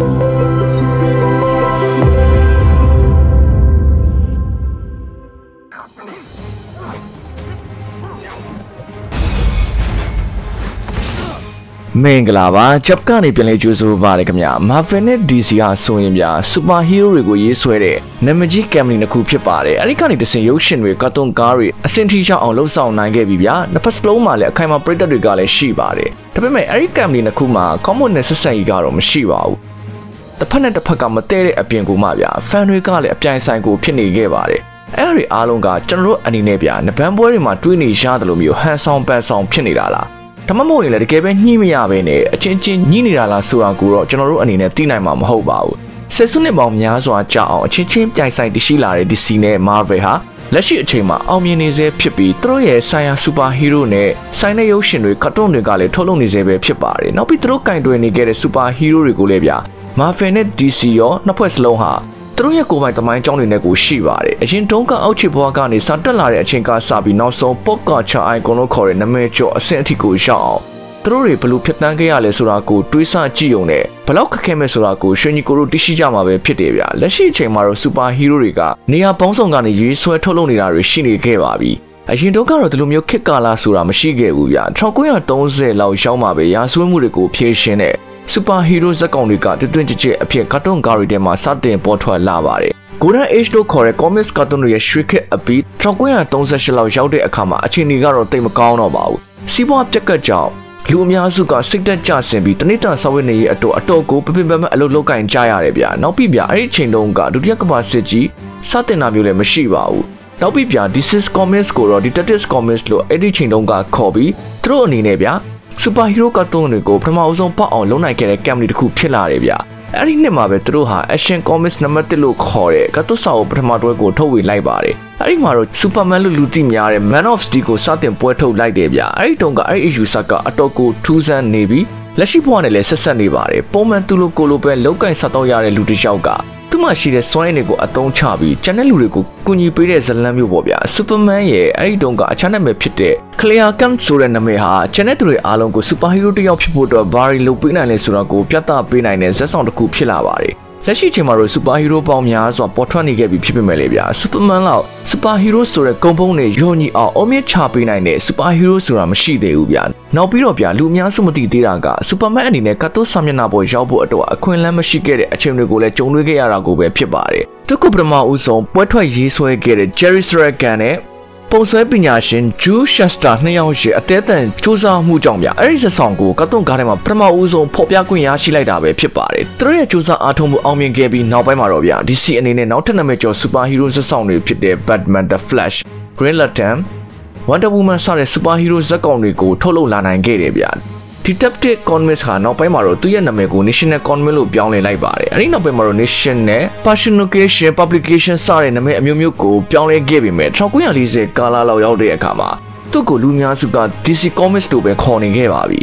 မင်္ဂလာပါဂျပ်ကနေပြန်လဲကြိုးဆိုပါရခင်ဗျာ Marvel နဲ့ DC ဟာဆိုရင်ဗျာ Super Hero တွေကိုရေးဆွဲတဲ့နာမည်ကြီး company တစ်ခုဖြစ်ပါတယ်အဲ့ဒီကနေတစင်ရုပ်ရှင်တွေကာတွန်းကားတွေအဆင့်ထိရောက်အောင်လှုပ်ဆောင်နိုင်ခဲ့ပြီဗျာနှစ်ဖက်စလုံးမှာလည်းအခိုင်အမာပရိသတ်တွေကလည်းရှိပါတယ်ဒါပေမဲ့အဲ့ဒီ company တစ်ခုမှာ common နဲ့ဆက်ဆံရေးကတော့မရှိပါဘူးတစ်ဖက်နဲ့တစ်ဖက်ကမတည့်တဲ့အပြင်ကိုမှဗျာ fan တွေကလည်းအပြိုင်ဆိုင်ကိုဖြစ်နေခဲ့ပါတယ်အဲ့ဒီအားလုံးကကျွန်တော်တို့အနေနဲ့ဗျာနဘန်ပွဲတွေမှာတွေးနေရတယ်လို့မျိုးဟန်ဆောင်ပန်ဆောင်ဖြစ်နေတာလားဒါမှမဟုတ်ရင်လည်းတကယ်ပဲညှိမရပဲနဲ့အချင်းချင်းညှိနေတာလားဆိုတာကိုတော့ကျွန်တော်တို့အနေနဲ့သိနိုင်မှာမဟုတ်ပါဘူးဆယ်စုနှစ်ပေါင်းများစွာကြာအောင်အချင်းချင်းပြိုင်ဆိုင်တရှိလာတဲ့ DC နဲ့ Marvel ဟာလက်ရှိအချိန်မှာအောင်မြင်နေစေဖြစ်ပြီးသူတို့ရဲ့ဆိုင်ရာ Super Hero နဲ့ဆိုင်တဲ့ရုပ်ရှင်တွေကာတွန်းတွေကလည်းထုတ်လုပ်နေစေပဲဖြစ်ပါတယ်နောက်ပြီးသူတို့ကင်တွယ်နေခဲ့တဲ့ Super Hero တွေကိုလည်းဗျာ Marvel နဲ့ DC ရောနှစ်ဖွဲ့စလုံးဟာသူတို့ရဲ့ကိုယ်ပိုင်သမိုင်းကြောင်းတွေနဲ့ကိုရှိပါတယ်အရင်တုန်းကအောက်ခြေဘဝကနေစတက်လာတဲ့အချိန်ကစပြီးနောက်ဆုံး pop culture icon လို့ခေါ်တဲ့နာမည်ကျော်အဆင့်အထိကိုရောက်အောင်သူတို့တွေဘယ်လိုဖြစ်တန်းခဲ့ရလဲဆိုတာကိုတွေးဆကြည့်ုံနဲ့ဘယ်လောက်ခက်ခဲမဲ့ဆိုတာကိုရွှေညီကိုတို့သိရှိကြမှာပဲဖြစ်တယ်ဗျာလက်ရှိအချိန်မှာတော့ super hero တွေကနေရာပေါင်းစုံကနေရေးဆွဲထုတ်လုပ်နေတာတွေရှိနေခဲ့ပါပြီအရင်တော့ကတော့ဒီလိုမျိုးခက်ကာလာဆိုတာမရှိခဲ့ဘူးဗျာ1930လောက်ရောက်မှပဲရာဇဝတ်မှုတွေကိုဖြေရှင်းတဲ့ super hero ဇာတ်ကောင်တွေကတွင်ကြဲအဖြစ်ကာတွန်းကားတွေထဲမှာစတင်ပေါ်ထွက်လာပါတယ် Golden Age လို့ခေါ်တဲ့ comics ကာတွန်းတွေရဲ့ရွှေခေတ်အပြီး1938လောက်ရောက်တဲ့အခါမှာအခြေအနေကတော့တိတ်မကောင်းတော့ပါဘူးစီးပွားပြက်ကတ်ကြောင့်လူအများစုကစိတ်သက်ကြဆင်ပြီးတနစ်တာဆောက်ဝတ်နေရေးအတော်ကိုပပပမအလုပ်လုပ်ကင်ကြရတယ်ဗျာနောက်ပြီးဗျာအဲ့ဒီချိန်တုန်းကဒုတိယကမ္ဘာစစ်ကြီးစတင်တာမျိုးလည်းမရှိပါဘူးနောက်ပြီးဗျာ This is Comics ကိုတော့ Detective Comics လို့အဲ့ဒီချိန်တုန်းကခေါ်ပြီးသူတို့အနေနဲ့ဗျာ Super Hero ကာတွန်းတွေကိုပထမအဆုံးပေါက်အောင်လုပ်နိုင်ခဲ့တဲ့ company တစ်ခုဖြစ်လာတယ်ဗျာအဲ့ဒီနှစ်မှာပဲသူတို့ဟာ Action Comics နံပါတ်1လို့ခေါ်တဲ့ကာတွန်းစာအုပ်ပထမတွဲကိုထုတ်ဝေလိုက်ပါတယ်အဲ့ဒီမှာတော့ Superman လို့လူသိများတဲ့ Man of Steel ကိုစတင်ပွဲထုတ်လိုက်တယ်ဗျာအဲ့ဒီတုန်းကအဲ့ဒီ issue စကအတော်ကိုထူးဆန်းနေပြီးလက်ရှိဘဝနဲ့လည်းဆက်ဆက်နေပါတယ်ပုံမှန်သူလိုကိုလိုပဲလောက်ကင်ဆက်တော့ရတဲ့လူတစ်ယောက်ကသူ့မှာရှိတဲ့စွမ်းရည်တွေကိုအသုံးချပြီးကျန်တဲ့လူတွေကိုကူညီပေးတဲ့ဇလန်းမျိုးပေါ့ဗျာ Superman ရဲ့အဲ့ဒီတုန်းကအချမ်းနာမည်ဖြစ်တဲ့ Clear Kent ဆိုတဲ့နာမည်ဟာကျန်တဲ့သူတွေအားလုံးကို Super Hero တစ်ယောက်ဖြစ်ဖို့အတွက်ဘာတွေလုပ်ပေးနိုင်လဲဆိုတာကိုပြသပေးနိုင်တဲ့ဇာတ်ဆောင်တစ်ခုဖြစ်လာပါတယ်လက်ရှိချိန်မှာတော့ super hero ပေါင်းများစွာပေါ်ထွက်နေခဲ့ပြီဖြစ်ပေမဲ့လေဗျာ Superman လောက် super hero ဆိုတဲ့ဂုဏ်ပုံတွေယုံကြည်အောင်အမြင့်ချပေးနိုင်တဲ့ super hero ဆိုတာမရှိသေးဘူးဗျာနောက်ပြီးတော့ဗျာလူအများစုမသိသေးတာက Superman အနေနဲ့ကတ်တိုးစာမျက်နှာပေါ်ရောက်ဖို့အတွက်အခွင့်အလမ်းမရှိခဲ့တဲ့အချိန်တွေကိုလည်းကြုံတွေ့ခဲ့ရတာကိုပဲဖြစ်ပါတယ်သူကပထမဦးဆုံးပွဲထွက်ရေးဆွဲခဲ့တဲ့ Jerry Sragan နဲ့ပုံဆွဲပညာရှင် Drew Shuster နှစ်ယောက်ရဲ့အသေးအံစူးစမ်းမှုကြောင့်ဗျအဲ့ဒီဇာတ်ဆောင်ကိုကာတွန်းကားထဲမှာပထမဦးဆုံးဖော်ပြခွင့်ရရှိလိုက်တာပဲဖြစ်ပါတယ်သူတို့ရဲ့စူးစမ်းအားထုတ်မှုအောင်မြင်ခဲ့ပြီးနောက်ပိုင်းမှာတော့ဗျ DC အနေနဲ့နောက်ထပ်နာမည်ကျော် super hero ဇာတ်ဆောင်တွေဖြစ်တဲ့ Batman, The Flash, Green Lantern, Wonder Woman စတဲ့ super hero ဇာတ်ကောင်တွေကိုထုတ်လုပ်လာနိုင်ခဲ့တယ်ဗျ Detective Comics ဟာနောက်ပိုင်းမှာတော့သူ့ရဲ့နာမည်ကို National Comics လို့ပြောင်းလဲလိုက်ပါတယ်အဲဒီနောက်ပိုင်းမှာတော့ Nation နဲ့ Personification Publication စတဲ့နာမည်အမျိုးမျိုးကိုပြောင်းလဲခဲ့ပေမဲ့1940ကာလလောက်ရောက်တဲ့အခါမှာသူ့ကိုလူများစုက DC Comics လို့ပဲခေါ်နေခဲ့ပါပြီ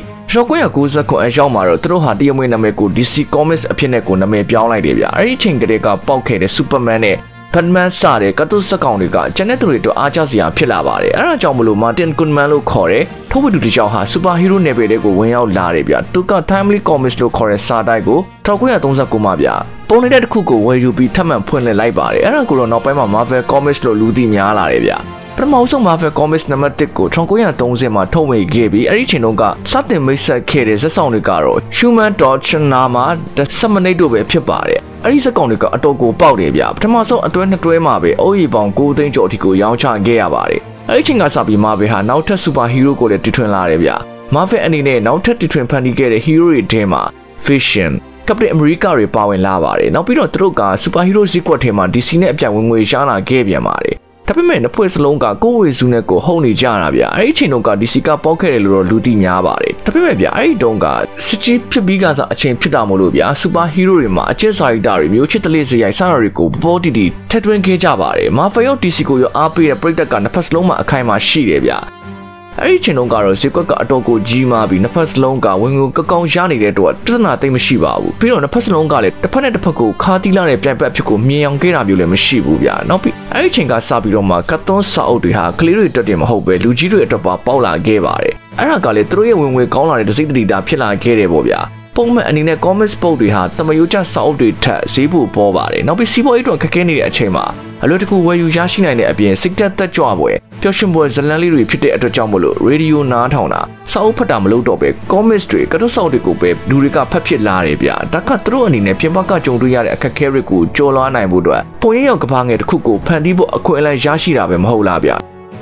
1990အရောက်မှာတော့သူတို့ဟာတရားမဝင်နာမည်ကို DC Comics အဖြစ်နဲ့ကိုနာမည်ပြောင်းလိုက်တယ်ဗျအဲဒီချိန်ကတည်းကပေါက်ခဲ့တဲ့ Superman နဲ့Batman စတဲ့ကာတွန်းဇာတ်ကောင်တွေကကျန်တဲ့သူတွေတို့အားကျစရာဖြစ်လာပါတယ်အဲဒါကြောင့်မလို့ Martin Goodman လို့ခေါ်တဲ့ထုတ်ဝေသူတစ်ယောက်ဟာ Super Hero နယ်ပယ်တွေကိုဝင်ရောက်လာတယ်ဗျသူက Timely Comics လို့ခေါ်တဲ့စာတိုက်ကို1939မှာဗျပုံနေတဲ့တစ်ခုကိုဝယ်ယူပြီးထပ်မံဖွင့်လှစ်လိုက်ပါတယ်အဲဒါကိုတော့နောက်ပိုင်းမှာ Marvel Comics လို့လူသိများလာတယ်ဗျပထမဆုံး Marvel Comics နံပါတ်1ကို1930မှာထုတ်ဝေခဲ့ပြီးအဲ့ဒီချိန်တုန်းကစတင်မိတ်ဆက်ခဲ့တဲ့ဇာတ်ဆောင်တွေကတော့ Human Torch နာမှာ The Summonate တို့ပဲဖြစ်ပါတယ်အဲ့ဒီဇာတ်ကောင်တွေကအတော်ကိုပေါက်တယ်ဗျပထမဆုံးအတွဲနှစ်တွဲမှာပဲအိုးရီပေါင်9သိန်းကျော်အထိကိုရောင်းချခဲ့ရပါတယ်အဲ့ဒီချိန်ကစပြီး Marvel ဟာနောက်ထပ် Super Hero ကိုလည်းတည်ထွင်လာတယ်ဗျ Marvel အနေနဲ့နောက်ထပ်တည်ထွင်ဖန်တီးခဲ့တဲ့ Hero တွေထဲမှာ Vision, Captain America တွေပါဝင်လာပါတယ်နောက်ပြီးတော့သူတို့က Super Hero ဈေးကွက်ထဲမှာ DC နဲ့အပြိုင်ဝင်ငွေရှားလာခဲ့ပြန်ပါတယ်ဒါပေမဲ့နှစ်ဖွဲ့စလုံးကကိုယ်ဝေစုနဲ့ကိုဟုတ်နေကြတာဗျအဲ့ဒီချိန်တုန်းက DC ကပေါက်ခဲ့တယ်လို့တော့လူသိများပါတယ်ဒါပေမဲ့ဗျအဲ့ဒီတုန်းကစစ်ကြီးဖြစ်ပြီးကစားအချိန်ဖြစ်တာမို့လို့ဗျ Super Hero တွေမှာအကျဉ်းစာရိတ္တတွေမျိုးချစ်တလေးစရိုက်စတာတွေကိုပေါ်တီတီထက်သွင်းခဲ့ကြပါတယ် Marvel ရော DC ကိုရောအားပေးတဲ့ပရိသတ်ကနှစ်ဖက်စလုံးမှာအခိုင်အမာရှိတယ်ဗျအဲ့ဒီချိန်တုန်းကတော့ဈေးကွက်ကအတော်ကိုကြီးမားပြီးနှစ်ဖက်စလုံးကဝင်ငွေကောင်းရနေတဲ့အတွက်ပြဿနာသိမ့်မရှိပါဘူးပြီးတော့နှစ်ဖက်စလုံးကလည်းတစ်ဖက်နဲ့တစ်ဖက်ကိုခါတီးလာတဲ့ပြိုင်ဘက်အဖြစ်ကိုမြင်အောင်ခဲ့တာမျိုးလည်းမရှိဘူးဗျနောက်ပြီးအဲ့ဒီချိန်ကစပြီးတော့မှကတ်သွန်းစာအုပ်တွေဟာကလေးတွေတက်တယ်မဟုတ်ပဲလူကြီးတွေအတွက်ပါပေါက်လာခဲ့ပါတယ်အဲ့ဒါကလည်းသူတို့ရဲ့ဝင်ငွေကောင်းလာတဲ့တစိမ့်တတိတာဖြစ်လာခဲ့တယ်ပေါ့ဗျပုံမှန်အနေနဲ့ comics book တွေဟာတမယိုကျစာအုပ်တွေထက်ဈေးပိုပေါ်ပါတယ်နောက်ပြီးစီးပွားရေးအတွက်ခက်ခဲနေတဲ့အချိန်မှာအလွယ်တကူဝယ်ယူရရှိနိုင်တဲ့အပြင်စိတ်သက်ကြွပွဲပျော်ရွှင်ပွဲဇလန်လေးတွေဖြစ်တဲ့အတွက်ကြောင့်မလို့ရေဒီယိုနားထောင်တာစာအုပ်ဖတ်တာမလုပ်တော့ပဲ comics တွေကတော့စာအုပ်တွေကိုပဲလူတွေကဖတ်ဖြစ်လာတယ်ဗျဒါကသူတို့အနေနဲ့ပြင်ပကကြုံတွေ့ရတဲ့အခက်အခဲတွေကိုကျော်လွှားနိုင်ဖို့အတွက်ပုံရိပ်ရောက်ကဘာငယ်တစ်ခုကိုဖန်တီးဖို့အခွင့်အလမ်းရရှိတာပဲမဟုတ်လားဗျ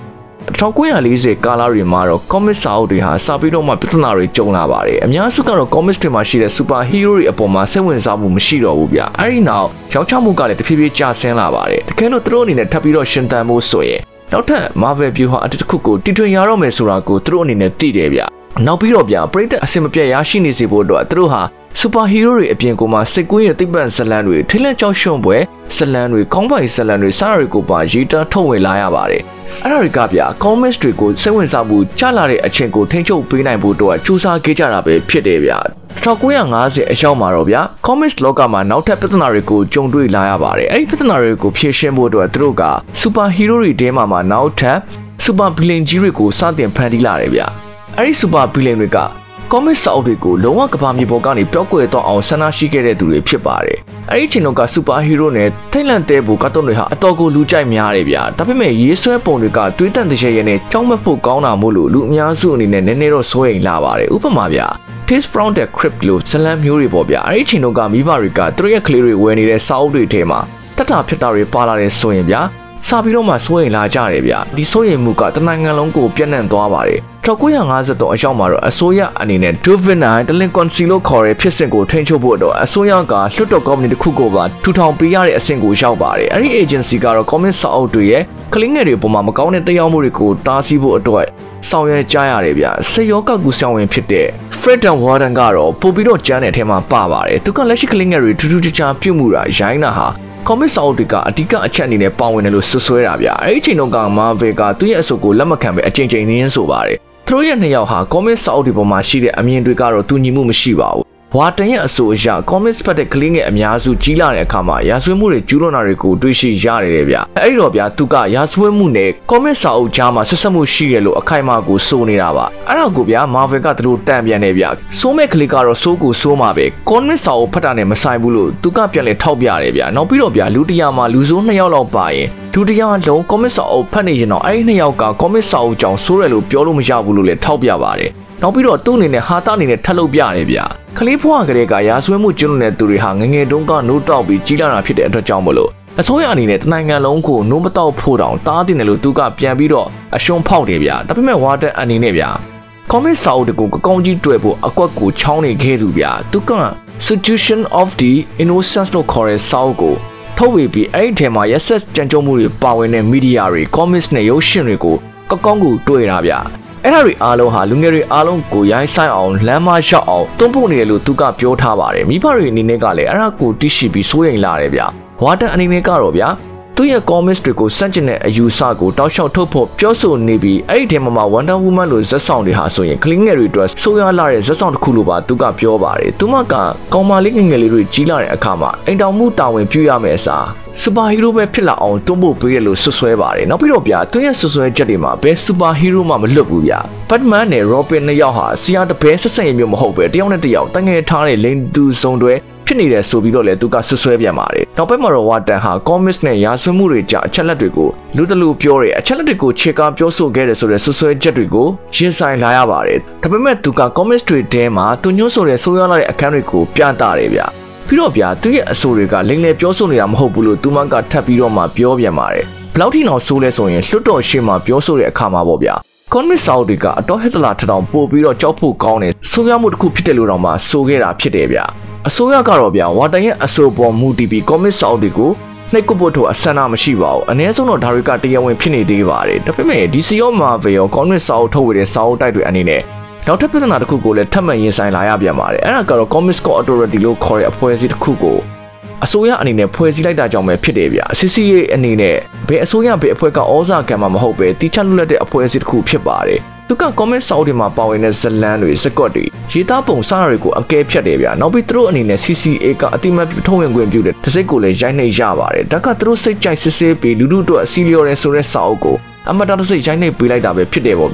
1940ကာလတွေမှာတော့ comic စာအုပ်တွေဟာစာပြီးတော့မှပြဿနာတွေကြုံလာပါတယ်အများစုကတော့ comics တွေမှာရှိတဲ့ super hero တွေအပေါ်မှာစိတ်ဝင်စားမှုမရှိတော့ဘူးဗျအဲ့ဒီနောက်ရောင်းချမှုကလည်းတဖြည်းဖြည်းကျဆင်းလာပါတယ်တကယ်လို့သူတို့အနေနဲ့ထပ်ပြီးတော့ရှင်သန်မှုဆိုရင်နောက်ထပ် Marvel ဗျူဟာအတစ်ခုကိုတီထွင်ရတော့မယ်ဆိုတာကိုသူတို့အနေနဲ့သိတယ်ဗျနောက်ပြီးတော့ဗျပရိသတ်အစင်မပြတ်ရရှိနေစေဖို့အတွက်သူတို့ဟာ super hero တွေအပြင်ကိုမှစိတ်ကူးရဲ့သိပ္ပံဇလန်တွေထိလန့်ကြောက်ရွံ့ပွဲဇလန်တွေကောင်းပိုင်ဇလန်တွေစတာတွေကိုပါရေးသားထုတ်ဝေလာရပါတယ်အဲ့ဒါတွေကဗျ comics တွေကိုစိတ်ဝင်စားမှုကျလာတဲ့အချိန်ကိုထိန်းချုပ်ပေးနိုင်ဖို့အတွက်စူးစမ်းခဲ့ကြတာပဲဖြစ်တယ်ဗျ1950အရောက်မှာတော့ဗျ comics လောကမှာနောက်ထပ်ပြဿနာတွေကိုကြုံတွေ့လာရပါတယ်အဲ့ဒီပြဿနာတွေကိုဖြေရှင်းဖို့အတွက်သူတို့က super hero တွေတဲမှာနောက်ထပ် super villain ကြီးတွေကိုစတင်ဖန်တီးလာတယ်ဗျအဲ့ဒီ super villain တွေက comic စာအုပ်တွေကိုလုံးဝကဘာမြေပေါ်ကနေပျောက်ကွယ်သွားအောင်ဆန္ဒရှိခဲ့တဲ့သူတွေဖြစ်ပါတယ်။အဲဒီချိန်က super hero နဲ့ထိတ်လန့်တဲ့ဘူကတ်တုံးတွေဟာအတော်ကိုလူကြိုက်များတယ်ဗျာ။ဒါပေမဲ့ရေးဆွဲပုံတွေကတွေးတန့်တရေရဲနဲ့ကြောက်မက်ဖို့ကောင်းတာမို့လို့လူအများစုအနေနဲ့နည်းနည်းတော့စိုးရိမ်လာပါတယ်။ဥပမာဗျာ Tales from the Crypt လို့ဇလံမျိုးတွေပေါ့ဗျာ။အဲဒီချိန်ကမိဘတွေကသူတို့ရဲ့ကလေးတွေဝယ်နေတဲ့စာအုပ်တွေထဲမှာတတ်တာဖြစ်တာတွေပါလာတဲ့ဆိုရင်ဗျာစာပြီးတော့မှစိုးရိမ်လာကြတယ်ဗျ။ဒီစိုးရိမ်မှုကတနိုင်ငံလုံးကိုပြန့်နှံ့သွားပါတယ်။1953အရောက်မှာတော့အစိုးရအနေနဲ့ Juvenile Delinquency လို့ခေါ်တဲ့ဖြစ်စဉ်ကိုထိန်းချုပ်ဖို့အတွက်အစိုးရကလွှတ်တော်ကော်မတီတစ်ခုကိုပါထူထောင်ပေးရတဲ့အဆင့်ကိုရောက်ပါတယ်။အဲဒီ agency ကတော့ comic စာအုပ်တွေရဲ့ကလင်းငယ်တွေပေါ်မှာမကောင်းတဲ့တရားမှုတွေကိုတားဆီးဖို့အတွက်ဆောင်ရွက်ကြရတယ်ဗျ။စေရောကကူဆောင်ဝင်ဖြစ်တဲ့ Fred and Warden ကတော့ပို့ပြီးတော့ကျန်းတဲ့အထဲမှာပါပါတယ်။သူကလက်ရှိကလင်းငယ်တွေထူးထူးခြားပြုတ်မှုတာရိုင်းတာဟာcomic စာအုပ်တွေကအဓိကအချက်အနေနဲ့ပါဝင်တယ်လို့ဆွဆွဲတာဗျ။အဲဒီချိန်တုန်းက Marvel ကသူ့ရဲ့အဆိုကိုလက်မခံပဲအကြိမ်ကြိမ်နင်းဆိုပါတယ်။သူတို့ရဲ့နှစ်ယောက်ဟာ comic စာအုပ်တွေပေါ်မှာရှိတဲ့အမြင်တွေကတော့တူညီမှုမရှိပါဘူး။ဝါတန်ရဲ့အဆိုအရ comics ဖတ်တဲ့ကလေးငယ်အများစုကြီးလာတဲ့အခါမှာရာဇဝတ်မှုတွေကျူးလွန်တာတွေကိုတွေ့ရှိရတယ်ဗျ။အဲဒီတော့ဗျသူကရာဇဝတ်မှုနဲ့ comic စာအုပ်ကြားမှာဆက်စပ်မှုရှိတယ်လို့အခိုင်အမာကိုဆိုနေတာပါ။အဲ့ဒါကိုဗျ Marvel ကသူတို့တန်ပြန်နေဗျ။စိုးမဲ့ကလေးကတော့စိုးကိုစိုးမှာပဲ comic စာအုပ်ဖတ်တာနဲ့မဆိုင်ဘူးလို့သူကပြန်လဲထောက်ပြတယ်ဗျ။နောက်ပြီးတော့ဗျလူတရားမှာလူဆိုး2ယောက်လောက်ပါရင်လူတရားလုံး comic စာအုပ်ဖတ်နေရင်တော့အဲ့ဒီ2ယောက်က comic စာအုပ်ကြောင့်စိုးတယ်လို့ပြောလို့မရဘူးလို့လည်းထောက်ပြပါတယ်။နောက်ပြီးတော့သူ့အနေနဲ့ဟာတာအနေနဲ့ထပ်လုပ်ပြရတယ်ဗျ။ကလေးဘွားကလေးကရာဇဝတ်မှုကျူးလွန်တဲ့သူတွေဟာငငယ်တုန်းကနိုးတောက်ပြီးကြီးလာတာဖြစ်တဲ့အတွက်ကြောင့်မလို့အစိုးရအနေနဲ့တနိုင်ငံလုံးကိုနိုးမတောက်ဖို့တောင်တားတင်တယ်လို့သူကပြန်ပြီးတော့အရှုံးဖောက်တယ်ဗျ။ဒါပေမဲ့ဝါတန်အနေနဲ့ဗျ။ comic စာအုပ်တွေကိုကောင်းကြီးတွေ့ဖို့အကွက်ကိုချောင်းနေခဲ့သူဗျ။သူက Situation of the Innocence လို့ခေါ်တဲ့စာအုပ်ကိုထုတ်ဝေပြီးအဲ့ဒီထဲမှာရက်ဆက်ကြံကြုံမှုတွေပါဝင်တဲ့မီဒီယာတွေ comics နဲ့ရုပ်ရှင်တွေကိုကောင်းကိုတွေ့တာဗျ။အဲ့ဒါတွေအားလုံးဟာလူငယ်တွေအားလုံးကိုရိုင်းဆိုင်အောင်လမ်းမလျှောက်အောင်တွန်းပို့နေတယ်လို့သူကပြောထားပါတယ်မိဘတွေအနေနဲ့ကလည်းအဲ့ဒါကိုသိရှိပြီးစိုးရိမ်လာတယ်ဗျဝါတန်အနေနဲ့ကတော့ဗျသူ့ရဲ့ comics တွေကိုစန့်ကျင်တဲ့အယူဆကိုတောက်လျှောက်ထုတ်ဖို့ပြောဆိုနေပြီးအဲ့ဒီထဲမှာ Wonder Woman လို့ဇက်ဆောင်တွေဟာဆိုရင်ကလင်းငယ်တွေအတွက်ဆိုးရွားလာတဲ့ဇက်ဆောင်တစ်ခုလိုပါသူကပြောပါတယ်သူမကကောင်မလေးငယ်လေးတွေကြီးလာတဲ့အခါမှာအိမ်တောင်မှုတာဝန်ပြုရမယ်အစားစူပါဟီးရိုးပဲဖြစ်လာအောင်တွန်းပို့ပေးရလို့ဆွဆွဲပါတယ်နောက်ပြီးတော့ဗျသူရဲ့ဆွဆွဲချက်တွေမှာဘယ်စူပါဟီးရိုးမှမလွတ်ဘူးဗျဘတ်မန်နဲ့ Robin နှစ်ယောက်ဟာစီယာတပယ်ဆက်ဆက်ရမျိုးမဟုတ်ပဲတယောက်နဲ့တယောက်တငယ်ထားတဲ့လိန်တူစုံတွေဖြစ်နေတယ်ဆိုပြီးတော့လေသူကဆွဆွဲပြန်ပါတယ်နောက်ပိုင်းမှာတော့ဝါတန်ဟာ comics နဲ့ရာဇဝတ်မှုတွေကြအချက်လက်တွေကိုလူတလူပြောတယ်အချက်လက်တွေကိုခြေကားပြောဆိုခဲ့တယ်ဆိုတဲ့ဆွဆွဲချက်တွေကိုရင်ဆိုင်လာရပါတယ်ဒါပေမဲ့သူက comics တွေထဲမှာသူညှို့ဆိုတဲ့ဆိုးရွားလာတဲ့အခန်းတွေကိုပြသတယ်ဗျပြီးတော့ဗျာသူရဲ့အဆိုတွေကလိမ့်လေပြောဆိုနေတာမဟုတ်ဘူးလို့သူမကထပ်ပြီးတော့မှပြောပြန်ပါတယ်ဘလောက်ထိအောင်ဆိုးလဲဆိုရင်လွတ်တော်ရှေ့မှာပြောဆိုတဲ့အခါမှာပေါ့ဗျာcomic စာအုပ်တွေကအတော်ဟစ်တလာထထောင်ပို့ပြီးတော့ကြောက်ဖို့ကောင်းတယ်ဆိုးရွားမှုတစ်ခုဖြစ်တယ်လို့တော့မှဆိုခဲ့တာဖြစ်တယ်ဗျအစိုးရကတော့ဗျာဝါတန်ရဲ့အဆိုပေါ်မူတည်ပြီး comic စာအုပ်တွေကိုနှိပ်ကွပ်ဖို့တော့အဆန္ဒမရှိပါဘူးအနည်းဆုံးတော့ဒါတွေကတရားဝင်ဖြစ်နေသေးပါတယ်ဒါပေမဲ့ DC ရော Marvel ရော comic စာအုပ်ထုတ်ဝေတဲ့စာအုပ်တိုက်တွေအနေနဲ့နောက်ထပ်ပြဿနာတစ်ခုကိုလည်းထပ်မံရင်ဆိုင်လာရပြန်ပါတယ်အဲ့ဒါကတော့ Comics Code Authority လို့ခေါ်တဲ့အဖွဲ့အစည်းတစ်ခုကိုအစိုးရအနေနဲ့ဖွဲ့စည်းလိုက်တာကြောင့်ပဲဖြစ်တယ်ဗျ။ CCA အနေနဲ့ဘယ်အစိုးရဘယ်အဖွဲ့ကဩဇာခံမှာမဟုတ်ပဲတိကျလွတ်လပ်တဲ့အဖွဲ့အစည်းတစ်ခုဖြစ်ပါတယ်။သူက comment စာအုပ်တွေမှာပါဝင်တဲ့ဇလန်းတွေစကွက်တွေရေးသားပုံစတာတွေကိုအကဲဖြတ်တယ်ဗျ။နောက်ပြီးသူတို့အနေနဲ့ CCA ကအတိမတ်ထုတ်ဝင်ခွင့်ပြုတဲ့တစ်စိတ်ကိုလည်းရိုက်နှိပ်ရပါတယ်။ဒါကသူတို့စိတ်ကြိုက်စစ်စစ်ပြီးလူလူတို့အစီလျော်ရဲဆိုတဲ့စာအုပ်ကိုအမတတစိတ်ရိုက်နှိပ်ပေးလိုက်တာပဲဖြစ်တယ်ပေါ့ဗျာ။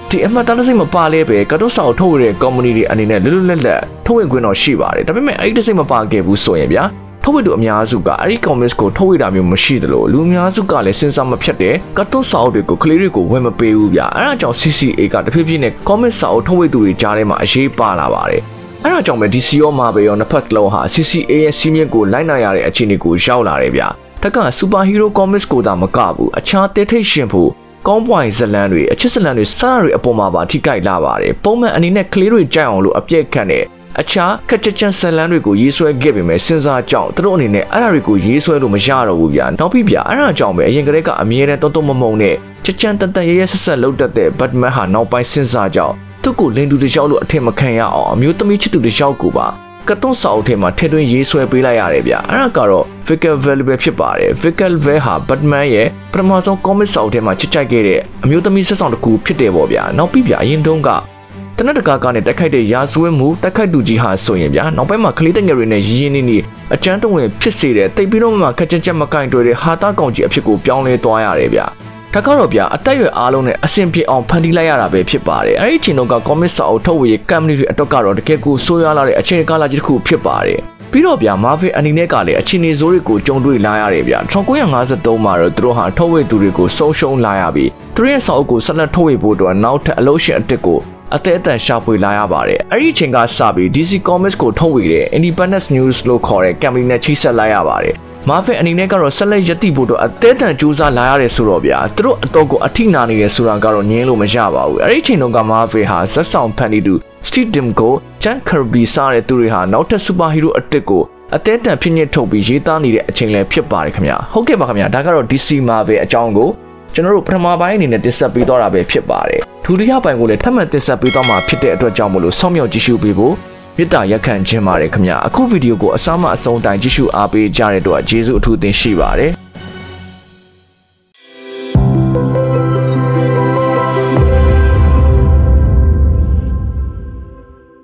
ဒီအမှတ်တမ်းတစ်စိတ်မပါလဲပဲကတ်တုတ်စာအုပ်ထုတ်ဝေတဲ့ company တွေအနေနဲ့လွတ်လွတ်လပ်လပ်ထုတ်ဝေခွင့်တော့ရှိပါတယ်ဒါပေမဲ့အဲ့ဒီတစ်စိတ်မပါခဲ့ဘူးဆိုရင်ဗျာထုတ်ဝေသူအများစုကအဲ့ဒီ comics ကိုထုတ်ဝေတာမျိုးမရှိသလိုလူအများစုကလည်းစဉ်းစားမဖြတ်တဲ့ကတ်တုတ်စာအုပ်တွေကိုကလေးတွေကိုဝင်မပေးဘူးဗျာအဲ့ဒါကြောင့် CCA ကတဖြည်းဖြည်းနဲ့ comics စာအုပ်ထုတ်ဝေသူတွေကြားထဲမှာအရေးပါလာပါတယ်အဲ့ဒါကြောင့်ပဲ DC ရော Marvel ရောနှစ်ဖက်စလုံးဟာ CCA ရဲ့စီးမြင့်ကိုလိုက်နိုင်ရတဲ့အခြေအနေကိုရောက်လာတယ်ဗျာတက်က superhero comics ကိုသာမကဘူးအခြားတဲထိတ်ရှင်ဖို့ကောင်းပွိုင်ဇလန်တွေအချစ်ဇလန်တွေစတာတွေအပေါ်မှာပါထိခိုက်လာပါတယ်ပုံမှန်အနေနဲ့ကလေးတွေကြိုက်အောင်လို့အပြည့်ခန့်တဲ့အခြားခက်ချန်ဇလန်တွေကိုရေးဆွဲခဲ့ပေမဲ့စဉ်းစားကြောင်းသူတို့အနေနဲ့အဲ့ဒါတွေကိုရေးဆွဲလို့မရတော့ဘူးဗျာနောက်ပြီးဗျာအဲ့ဒါကြောင့်ပဲအရင်ကတည်းကအမြဲတမ်းတုံးမမုံနဲ့ချန်တန်ရဲဆက်ဆက်လှုပ်တတ်တဲ့ Batman ဟာနောက်ပိုင်းစဉ်းစားကြောင်းသူ့ကိုလိန်သူတစ်ယောက်လို့အထင်မခံရအောင်အမျိုးသမီးချစ်သူတစ်ယောက်ကိုပါကတ်တုံးစာအုပ်ထဲမှာထည့်သွင်းရေးဆွဲပေးလိုက်ရတယ်ဗျအဲ့ဒါကတော့ Vickal Vale ပဲဖြစ်ပါတယ် Vickal Vale ဟာ Batman ရဲ့ပထမဆုံး comic စာအုပ်ထဲမှာချစ်ကြိုက်ခဲ့တဲ့အမျိုးသမီးဆက်ဆောင်တစ်ခုဖြစ်တယ်ပေါ့ဗျာနောက်ပြီးဗျာအရင်တုန်းကတနက်တကာကနေတိုက်ခိုက်တဲ့ရာဇဝတ်မှုတိုက်ခိုက်သူကြီးဟာဆိုရင်ဗျာနောက်ပိုင်းမှာကလေးတငယ်တွေနဲ့ရင်းနှီးနေအကျန်းတဝင်ဖြစ်စေတဲ့တိတ်ပြီးတော့မှခက်ချက်ချက်မကင်တွေ့တဲ့ဟာတာကောင်ကြီးအဖြစ်ကိုပြောင်းလဲသွားရတယ်ဗျာဒါကတော့ဗျာအသက်အရွယ်အားလုံးနဲ့အဆင်ပြေအောင်ဖန်တီးလိုက်ရတာပဲဖြစ်ပါတယ်အဲ့ဒီချိန်တော့က comic စာအုပ်ထုတ်ဝေရေး company တွေအတွက်ကတော့တကယ်ကိုဆိုးရွားလာတဲ့အချိန်ကာလကြီးတစ်ခုဖြစ်ပါတယ်ပြီးတော့ဗျာ Marvel အနေနဲ့ကလည်းအခြေအနေဆိုးတွေကိုကြုံတွေ့လာရတယ်ဗျာ1953မှာတော့သူတို့ဟာထုတ်ဝေသူတွေကိုဆုံးရှုံးလာရပြီးသူတို့ရဲ့စာအုပ်ကိုဆက်လက်ထုတ်ဝေဖို့အတွက်နောက်ထပ်အလုပ်ရှင်အစ်စ်ကိုအသေးအတန်ရှာဖွေလာရပါတယ်အဲ့ဒီအချိန်ကစပြီး DC Comics ကိုထုတ်ဝေတဲ့ Independence News လို့ခေါ်တဲ့ company နဲ့ချိတ်ဆက်လိုက်ရပါတယ်Marvel အနေနဲ့ကတော့ဆက်လက်ရည်တည်ဖို့တော့အသေးအတန်ကြိုးစားလာရတယ်ဆိုတော့ဗျာသူတို့အတော့ကိုအထိနာနေရဆိုတာကတော့ငြင်းလို့မရပါဘူးအဲ့ဒီအချိန်တုန်းက Marvel ဟာဇက်ဆောင်ဖန်တီသူ Steve Ditko, Jack Kirby စတဲ့သူတွေဟာနောက်ထပ် superhero အစ်စ်ကိုအသေးအတန်ဖြစ်ညစ်ထုတ်ပြီးရေးသားနေတဲ့အချိန်လည်းဖြစ်ပါတယ်ခင်ဗျာဟုတ်ကဲ့ပါခင်ဗျာဒါကတော့ DC Marvel အကြောင်းကိုကျွန်တော်တို့ပထမပိုင်းအနေနဲ့တင်ဆက်ပေးသွားတာပဲဖြစ်ပါတယ်ဒုတိယပိုင်းကိုလည်းထပ်မံတင်ဆက်ပေးသွားမှာဖြစ်တဲ့အတွက်ကြောင့်မလို့စောင့်မျှော်ကြည့်ရှုပေးဖို့မေတ္တာရက်ခံခြင်းပါတယ်ခင်ဗျာအခုဗီဒီယိုကိုအစမှအဆုံးတိုင်းကြည့်ရှုအားပေးကြတဲ့အတွက်ကျေးဇူးအထူးတင်ရှိပါတယ်